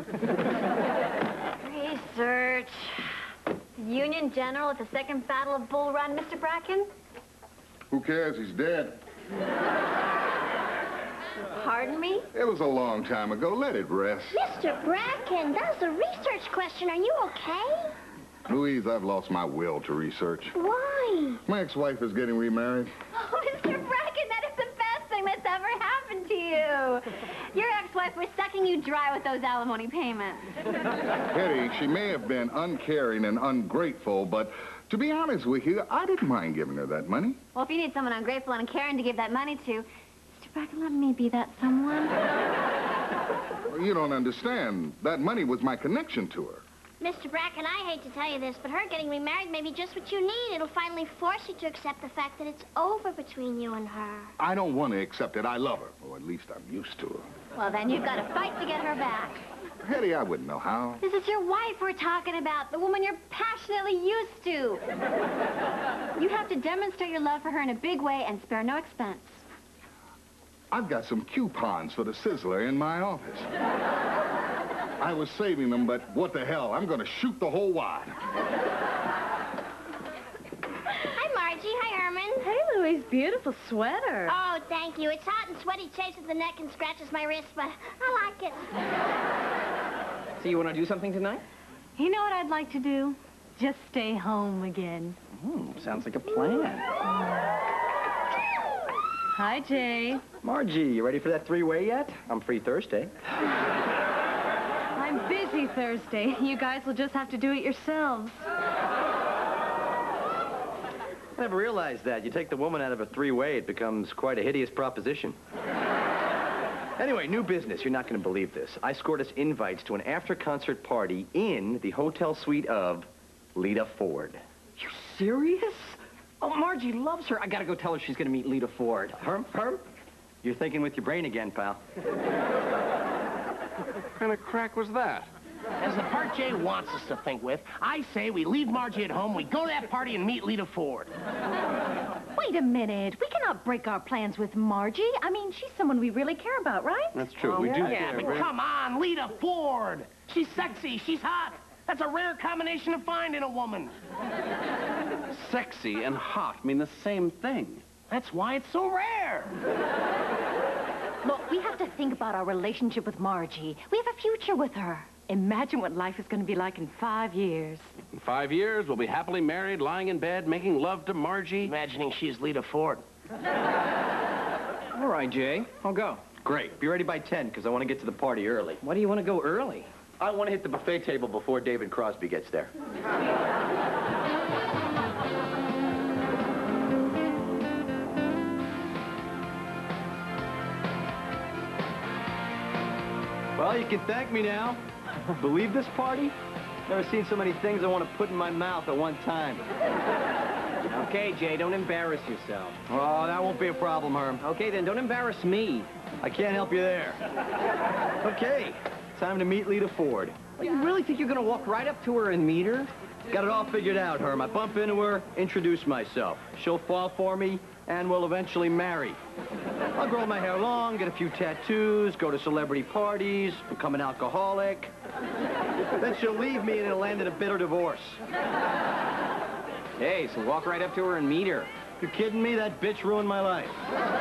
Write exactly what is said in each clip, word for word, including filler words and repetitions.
Research. Union General at the Second Battle of Bull Run, Mister Bracken? Who cares? He's dead. Pardon me? It was a long time ago. Let it rest. Mister Bracken, that was a research question. Are you okay? Louise, I've lost my will to research. Why? My ex-wife is getting remarried. Oh, Mister Bracken, that is the best thing that's ever happened to you. Your ex-wife was sucking you dry with those alimony payments. Hetty, she may have been uncaring and ungrateful, but to be honest with you, I didn't mind giving her that money. Well, if you need someone ungrateful and uncaring to give that money to, Mister Bracken, let me be that someone. Well, you don't understand. That money was my connection to her. Mister Bracken, I hate to tell you this, but her getting remarried may be just what you need. It'll finally force you to accept the fact that it's over between you and her. I don't want to accept it. I love her. Or at least I'm used to her. Well, then you've got to fight to get her back. Hetty, I wouldn't know how. This is your wife we're talking about, the woman you're passionately used to. You have to demonstrate your love for her in a big way and spare no expense. I've got some coupons for the Sizzler in my office. I was saving them, but what the hell? I'm going to shoot the whole wad. Hi, Margie. Hi, Herman. Hey, Louise, beautiful sweater. Oh, thank you. It's hot and sweaty, chases the neck and scratches my wrist, but I like it. So you want to do something tonight? You know what I'd like to do? Just stay home again. Hmm, sounds like a plan. Hi, Jay. Margie, you ready for that three-way yet? I'm free Thursday. I'm busy Thursday. You guys will just have to do it yourselves. I never realized that. You take the woman out of a three-way, it becomes quite a hideous proposition. Anyway, new business. You're not going to believe this. I scored us invites to an after-concert party in the hotel suite of Lita Ford. You serious? Oh, Margie loves her. I got to go tell her she's going to meet Lita Ford. Herm, Herm, you're thinking with your brain again, pal. What kind of crack was that? As the part Jay wants us to think with, I say we leave Margie at home, we go to that party and meet Lita Ford. Wait a minute. We cannot break our plans with Margie. I mean, she's someone we really care about, right? That's true. Oh, we do. Yeah, but come on, Lita Ford. She's sexy, she's hot. That's a rare combination to find in a woman. Sexy and hot mean the same thing. That's why it's so rare. Look, we have to think about our relationship with Margie. We have a future with her. Imagine what life is going to be like in five years. In five years, we'll be happily married, lying in bed, making love to Margie. Imagining she's Lita Ford. All right, Jay. I'll go. Great. Be ready by ten, because I want to get to the party early. Why do you want to go early? I want to hit the buffet table before David Crosby gets there. Well, you can thank me now. Believe this party? Never seen so many things I want to put in my mouth at one time. Okay, Jay, don't embarrass yourself. Oh, that won't be a problem, Herm. Okay, then don't embarrass me. I can't help you there. Okay, time to meet Lita Ford. You really think you're going to walk right up to her and meet her? Got it all figured out, Herm. I bump into her, introduce myself. She'll fall for me, and we'll eventually marry. I'll grow my hair long, get a few tattoos, go to celebrity parties, become an alcoholic. Then she'll leave me and it'll end in a bitter divorce. Hey, so walk right up to her and meet her. You kidding me? That bitch ruined my life.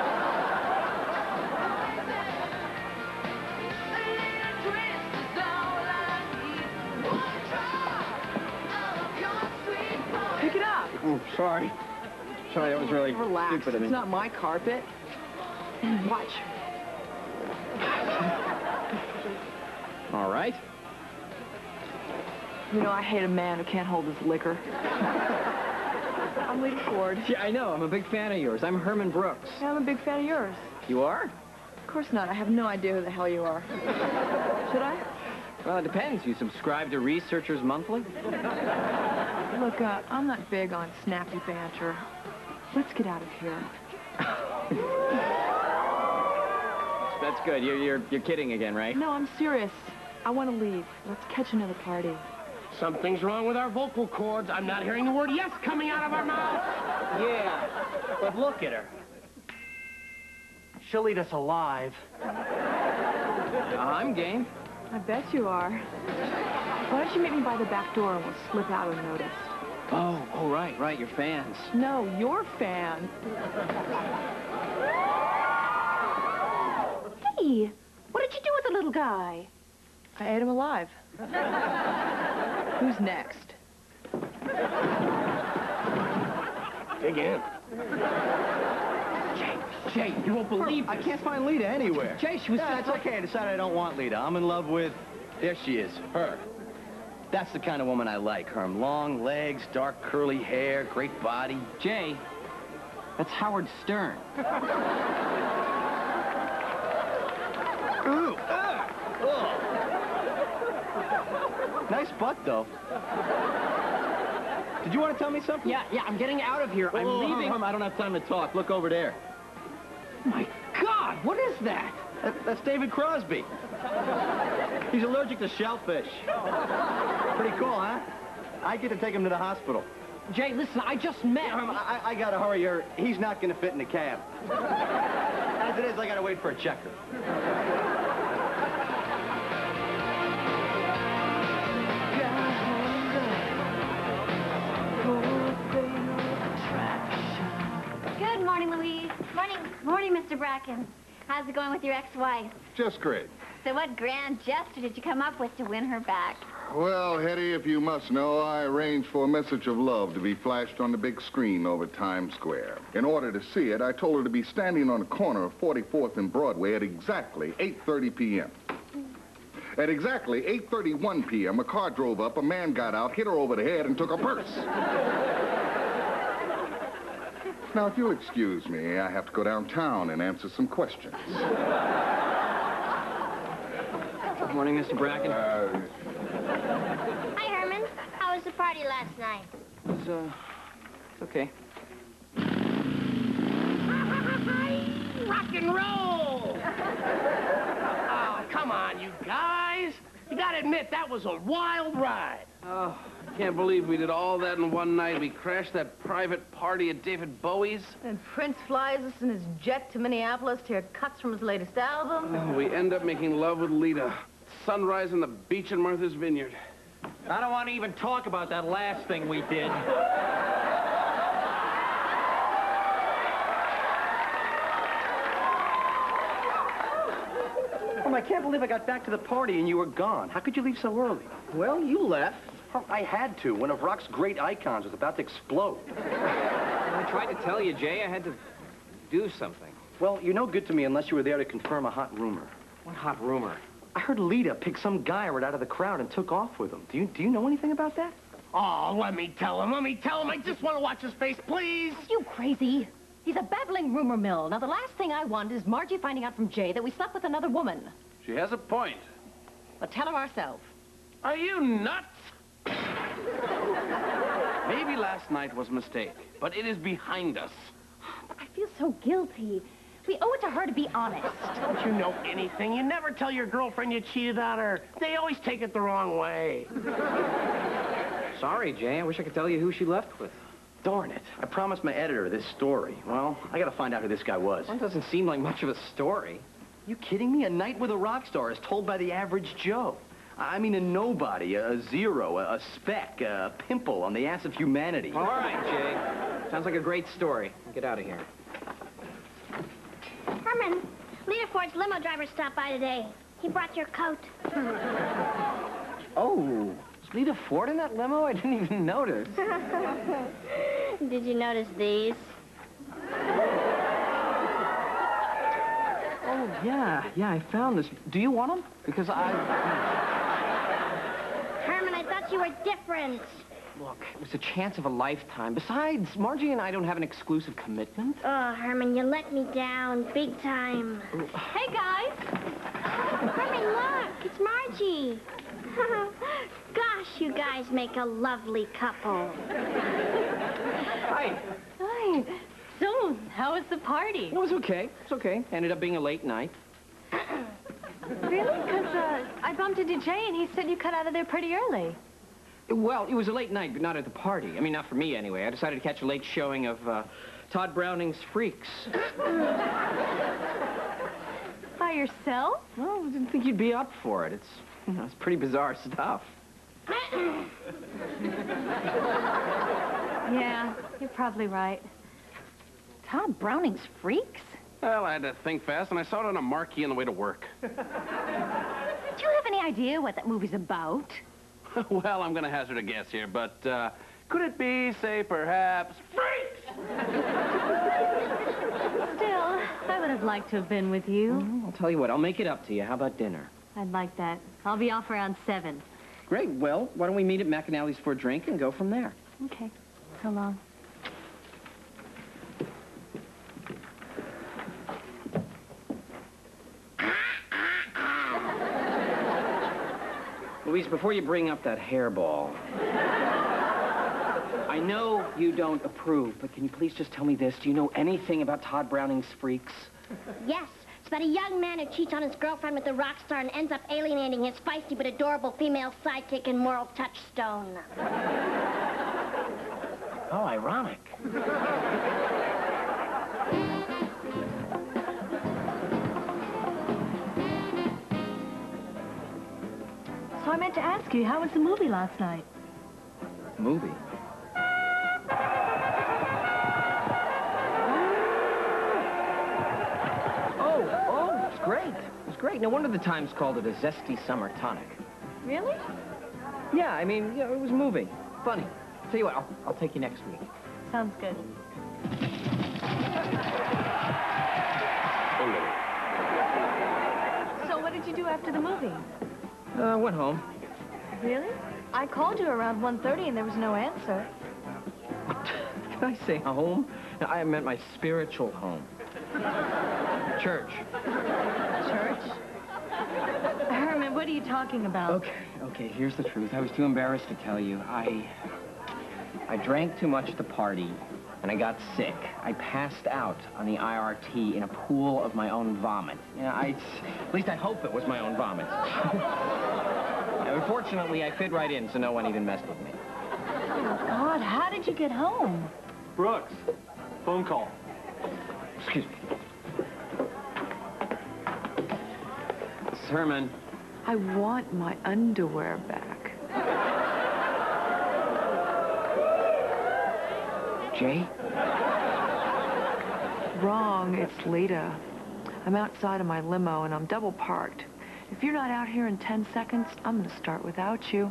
Pick it up. Oh, sorry. Sorry, that was really Relax. stupid of me. It's not my carpet. Watch. All right. You know, I hate a man who can't hold his liquor. I'm Lita Ford. Yeah, I know. I'm a big fan of yours. I'm Herman Brooks. Yeah, I'm a big fan of yours. You are? Of course not. I have no idea who the hell you are. Should I? Well, it depends. You subscribe to Researchers Monthly? Look, uh, I'm not big on snappy banter. Let's get out of here. That's good. You're, you're, you're kidding again, right? No, I'm serious. I want to leave. Let's catch another party. Something's wrong with our vocal cords. I'm not hearing the word yes coming out of our mouths. Yeah, but look at her. She'll eat us alive. I'm game. I bet you are. Why don't you meet me by the back door and we'll slip out unnoticed? Oh, oh, right, right, you're fans. No, you're fans. Hey, what did you do with the little guy? I ate him alive. Who's next? Dig in. Jay, Jay, you won't believe I this. can't find Lita anywhere. Jay, she was Yeah, just... it's okay. I decided I don't want Lita. I'm in love with... There she is. Her. That's the kind of woman I like, Herm. Long legs, dark curly hair, great body. Jay, that's Howard Stern. Ooh. Ah. Oh. Nice butt, though. Did you want to tell me something? Yeah, yeah, I'm getting out of here. I'm Oh, leaving. Herm, I don't have time to talk. Look over there. My God, what is that? That, that's David Crosby. He's allergic to shellfish. Pretty cool, huh? I get to take him to the hospital. Jay, listen, I just met... Herm, I, I gotta hurry, or he's not gonna fit in the cab. As it is, I gotta wait for a checker. Good morning, Louise. Morning. Morning, Mister Bracken. How's it going with your ex-wife? Just great. So what grand gesture did you come up with to win her back? Well, Hetty, if you must know, I arranged for a message of love to be flashed on the big screen over Times Square. In order to see it, I told her to be standing on the corner of forty-fourth and Broadway at exactly eight thirty p m At exactly eight thirty-one p m, a car drove up, a man got out, hit her over the head, and took her purse. Now, if you'll excuse me, I have to go downtown and answer some questions. Good morning, Mister Bracken. Uh, Hi, Herman. How was the party last night? It's, uh, it's okay. Rock and roll! Oh, come on, you guys. You gotta admit, that was a wild ride. Oh, I can't believe we did all that in one night. We crashed that private party at David Bowie's. And Prince flies us in his jet to Minneapolis to hear cuts from his latest album. Oh, we end up making love with Lita. Sunrise on the beach in Martha's Vineyard. I don't want to even talk about that last thing we did. Herm, I can't believe I got back to the party and you were gone. How could you leave so early? Well, you left. Herm, I had to. One of rock's great icons was about to explode. I tried to tell you, Jay. I had to do something. Well, you're no good to me unless you were there to confirm a hot rumor. What hot rumor? I heard Lita picked some guy right out of the crowd and took off with him. Do you, do you know anything about that? Oh, let me tell him. Let me tell him. I just want to watch his face, please. You crazy? He's a babbling rumor mill. Now, the last thing I want is Margie finding out from Jay that we slept with another woman. She has a point. But tell her ourselves. Are you nuts? Maybe last night was a mistake, but it is behind us. I feel so guilty. We owe it to her to be honest. Don't you know anything? You never tell your girlfriend you cheated on her. They always take it the wrong way. Sorry, Jay. I wish I could tell you who she left with. Darn it. I promised my editor this story. Well, I gotta find out who this guy was. Well, it doesn't seem like much of a story. You kidding me? A night with a rock star is told by the average Joe. I mean a nobody, a zero, a speck, a pimple on the ass of humanity. All right, Jay. Sounds like a great story. Get out of here. Herman, Lita Ford's limo driver stopped by today. He brought your coat. Oh, is Lita Ford in that limo? I didn't even notice. Did you notice these? Oh, yeah, yeah, I found this. Do you want them? Because I... Herman, I thought you were different. Look, it was a chance of a lifetime. Besides, Margie and I don't have an exclusive commitment. Oh, Herman, you let me down big time. Hey, guys. Herman, look, it's Margie. Gosh, you guys make a lovely couple. Hi. Hi. So, how was the party? It was okay. It's okay. Ended up being a late night. Really? Because uh, I bumped into Jay, and he said you cut out of there pretty early. Well, it was a late night, but not at the party. I mean, not for me, anyway. I decided to catch a late showing of uh, Todd Browning's Freaks. By yourself? Well, I didn't think you'd be up for it. It's It's pretty bizarre stuff. Yeah, you're probably right. Todd Browning's Freaks? Well, I had to think fast, and I saw it on a marquee on the way to work. Do you have any idea what that movie's about? Well, I'm going to hazard a guess here, but uh, could it be, say, perhaps, Freaks? Still, I would have liked to have been with you. Well, I'll tell you what, I'll make it up to you. How about dinner? I'd like that. I'll be off around seven. Great. Well, why don't we meet at McAnally's for a drink and go from there? Okay. So long. Louise, before you bring up that hairball, I know you don't approve, but can you please just tell me this? Do you know anything about Todd Browning's Freaks? Yes. It's about a young man who cheats on his girlfriend with a rock star and ends up alienating his feisty but adorable female sidekick and moral touchstone. Oh, ironic. So I meant to ask you, how was the movie last night? Movie? Oh, oh, it was great. It was great. No wonder the Times called it a zesty summer tonic. Really? Yeah, I mean, you know, it was moving. Funny. Tell you what, I'll, I'll take you next week. Sounds good. So what did you do after the movie? Uh, went home. Really? I called you around one thirty and there was no answer. Did I say home? No, I meant my spiritual home. Church. Church? Herman, what are you talking about? Okay, okay, here's the truth. I was too embarrassed to tell you. I... I drank too much at the party, and I got sick. I passed out on the I R T in a pool of my own vomit. Yeah, I... At least I hope it was my own vomit. Unfortunately, I fit right in, so no one even messed with me. Oh, God, how did you get home? Brooks, phone call. Excuse me. This is Herman. I want my underwear back. Jay? Wrong, it's Lita. I'm outside of my limo and I'm double parked. If you're not out here in ten seconds, I'm gonna start without you.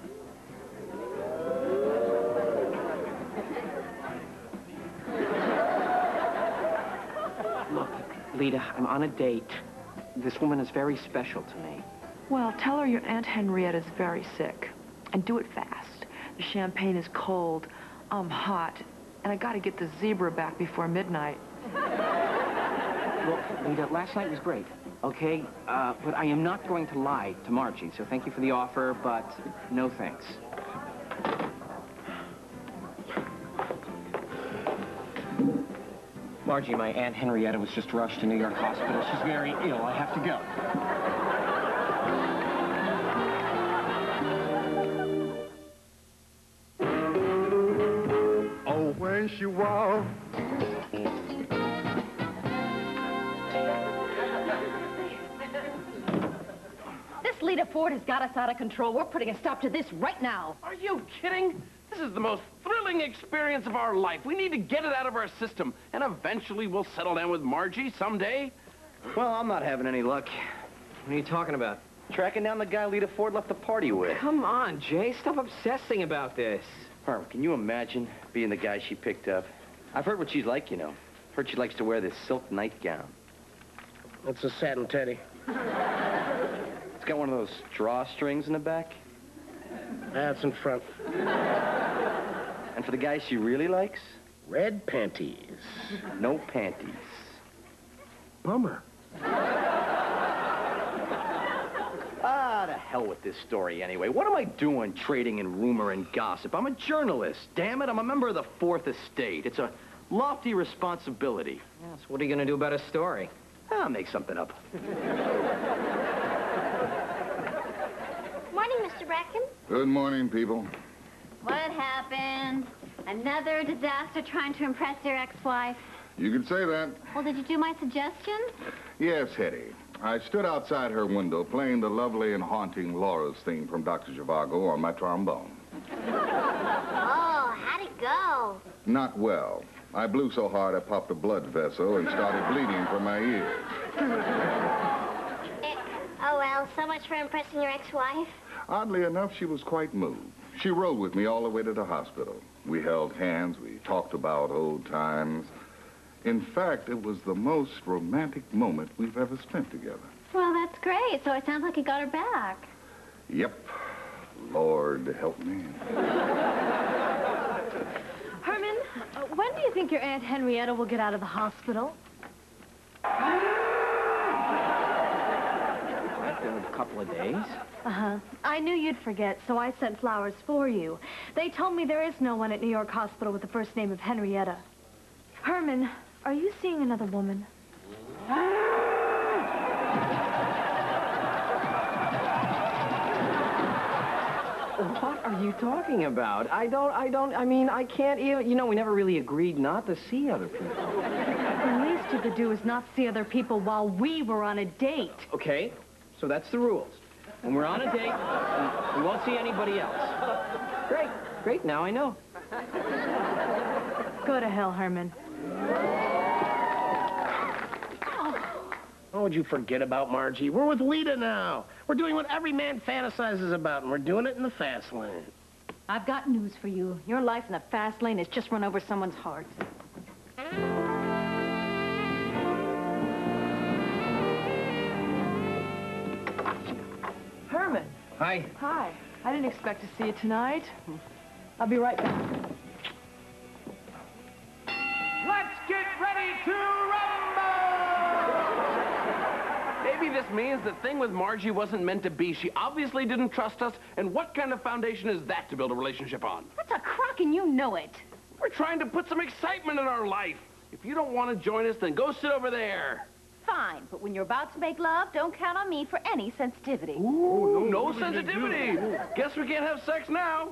Look, Lita, I'm on a date. This woman is very special to me. Well, tell her your Aunt Henrietta's very sick. And do it fast. The champagne is cold, I'm hot, and I gotta get the zebra back before midnight. Look, Lita, last night was great, okay? Uh, but I am not going to lie to Margie, so thank you for the offer, but no thanks. Margie, my Aunt Henrietta was just rushed to New York Hospital. She's very ill. I have to go. Oh, when she walks. This Lita Ford has got us out of control. We're putting a stop to this right now. Are you kidding? This is the most thrilling experience of our life. We need to get it out of our system, and eventually we'll settle down with Margie someday. Well, I'm not having any luck. What are you talking about? Tracking down the guy Lita Ford left the party with. Come on, Jay. Stop obsessing about this. Herm, can you imagine being the guy she picked up? I've heard what she's like, you know. Heard she likes to wear this silk nightgown. That's a satin teddy. It's got one of those drawstrings in the back. That's in front. And for the guy she really likes? Red panties. No panties. Bummer. Ah, to hell with this story anyway. What am I doing trading in rumor and gossip? I'm a journalist. Damn it, I'm a member of the Fourth Estate. It's a lofty responsibility. Yeah, so what are you going to do about a story? I'll make something up. Morning, Mister Bracken. Good morning, people. What happened? Another disaster trying to impress your ex-wife? You could say that. Well, did you do my suggestion? Yes, Hetty. I stood outside her window playing the lovely and haunting Laura's theme from Doctor Zhivago on my trombone. Oh, how'd it go? Not well. I blew so hard I popped a blood vessel and started bleeding from my ears. Eh, oh, well, so much for impressing your ex-wife. Oddly enough, she was quite moved. She rode with me all the way to the hospital. We held hands. We talked about old times. In fact, it was the most romantic moment we've ever spent together. Well, that's great. So it sounds like you got her back. Yep. Lord help me. Herman, uh, when do you think your Aunt Henrietta will get out of the hospital? In a couple of days. Uh-huh. I knew you'd forget, so I sent flowers for you. They told me there is no one at New York Hospital with the first name of Henrietta. Herman, are you seeing another woman? What are you talking about? I don't, I don't, I mean, I can't even, you know, we never really agreed not to see other people. The least you could do is not see other people while we were on a date. Okay, so that's the rules. When we're on a date, we won't see anybody else. Great, great, now I know. Go to hell, Herman. Oh, would you forget about Margie? We're with Lita now. We're doing what every man fantasizes about, and we're doing it in the fast lane. I've got news for you. Your life in the fast lane has just run over someone's heart. Herman. Hi. Hi. I didn't expect to see you tonight. I'll be right back. Let's get ready to rumble! Maybe this means the thing with Margie wasn't meant to be. She obviously didn't trust us, and what kind of foundation is that to build a relationship on? That's a crock and you know it. We're trying to put some excitement in our life. If you don't want to join us, then go sit over there. Fine, but when you're about to make love, don't count on me for any sensitivity. Ooh, no, no sensitivity. Guess we can't have sex now.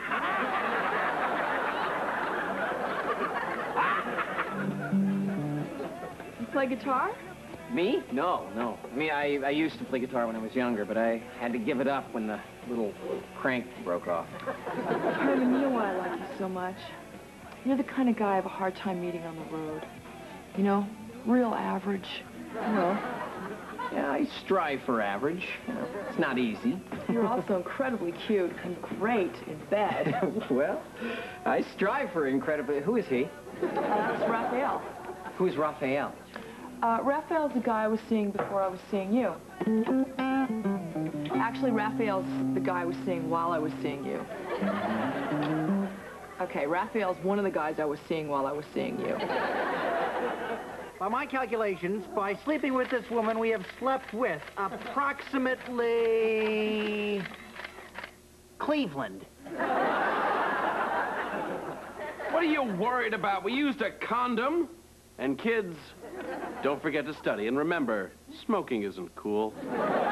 You play guitar? Me? No, no. I mean, I, I used to play guitar when I was younger, but I had to give it up when the little crank broke off. Herman, you know why I like you so much? You're the kind of guy I have a hard time meeting on the road. You know, real average. Well, yeah, I strive for average. You know, it's not easy. You're also incredibly cute and great in bed. Well, I strive for incredibly... Who is he? Uh, that's Raphael. Who's Raphael? Uh, Raphael's the guy I was seeing before I was seeing you. Actually, Raphael's the guy I was seeing while I was seeing you. Okay, Raphael's one of the guys I was seeing while I was seeing you. By my calculations, by sleeping with this woman, we have slept with approximately Cleveland. What are you worried about? We used a condom. And kids, don't forget to study. And remember, smoking isn't cool. We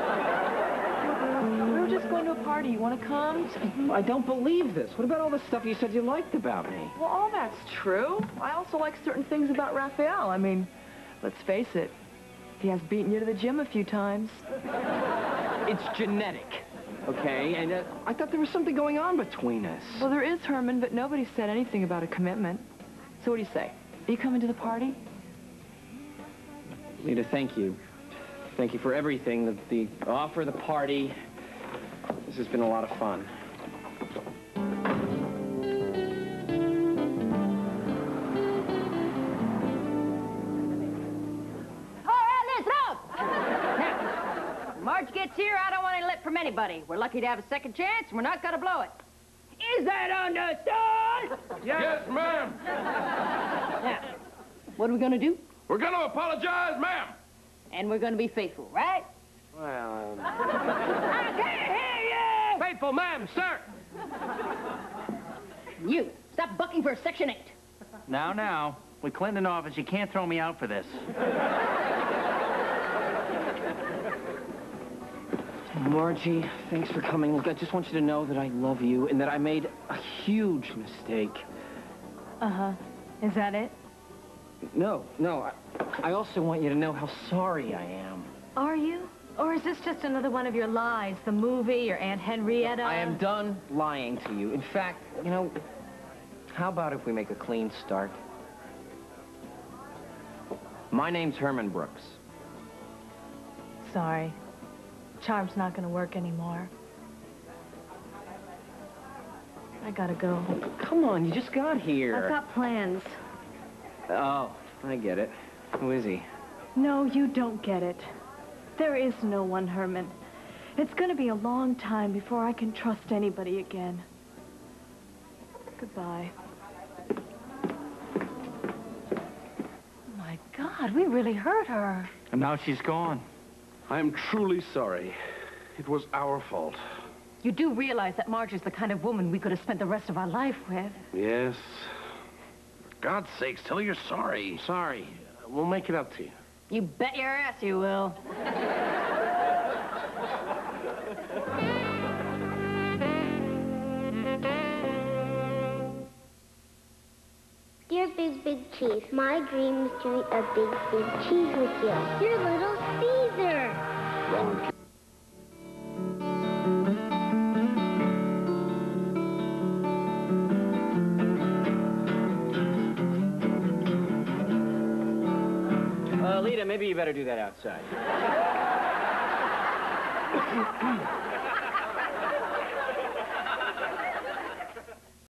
were just going to a party. You want to come? I don't believe this. What about all the stuff you said you liked about me? Well, all that's true. I also like certain things about Raphael. I mean, let's face it, he has beaten you to the gym a few times. It's genetic, okay? And uh, I thought there was something going on between us. Well, there is, Herman, but nobody said anything about a commitment. So what do you say? Are you coming to the party? Lita, thank you. Thank you for everything. The, the offer, the party. This has been a lot of fun. All right, listen up! Now, when Marge gets here, I don't want any lip from anybody. We're lucky to have a second chance, and we're not going to blow it. Is that understood? Yes, yes ma'am. Now, what are we going to do? We're going to apologize, ma'am. And we're going to be faithful, right? Well, um... I can't hear you! Faithful, ma'am, sir. You, stop bucking for a Section eight. Now, now. With Clinton in office, you can't throw me out for this. Margie, thanks for coming. Look, I just want you to know that I love you and that I made a huge mistake. Uh-huh. Is that it? No, no. I, I also want you to know how sorry I am. Are you? Or is this just another one of your lies? The movie, your Aunt Henrietta? I am done lying to you. In fact, you know, how about if we make a clean start? My name's Herman Brooks. Sorry. Charm's not gonna work anymore. I gotta go. Come on, you just got here. I've got plans. Oh, I get it. Who is he? No, you don't get it. There is no one, Herman. It's gonna be a long time before I can trust anybody again. Goodbye. Oh, my God, we really hurt her. And now she's gone. I am truly sorry. It was our fault. You do realize that Marge is the kind of woman we could have spent the rest of our life with. Yes. For God's sakes, tell her you're sorry. Sorry. We'll make it up to you. You bet your ass you will. Dear Big Big Cheese, my dream is to eat a big, big cheese with you. You're Little Caesar. Wrong. Uh, Lita, maybe you better do that outside.